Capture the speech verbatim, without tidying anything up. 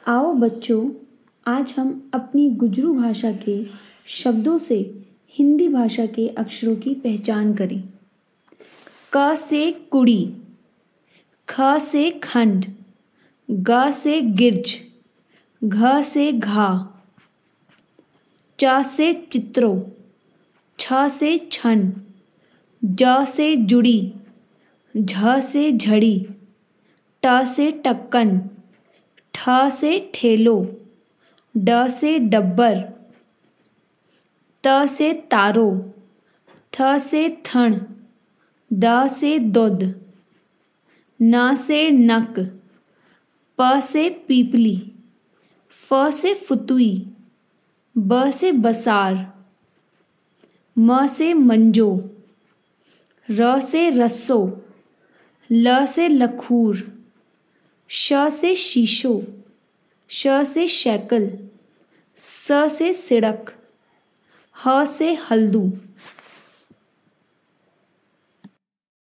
आओ बच्चों, आज हम अपनी गुज्रू भाषा के शब्दों से हिंदी भाषा के अक्षरों की पहचान करें। क से कुड़ी, ख से खंड, ग से गिरज, घ से घा, च से चित्रो, छ से छन, ज से जुड़ी, झ से झड़ी, ट से टक्कन, ठ से ठेलो, ड से डब्बर, त से तारो, थ से थण, द से दुध, न से नक, प से पीपली, फ से फुतुई, ब से बसार, म से मंजो, र से रस्सो, ल से लखूर, श से शीशो, श से शैकल, स से सिड़क, ह से हल्दू।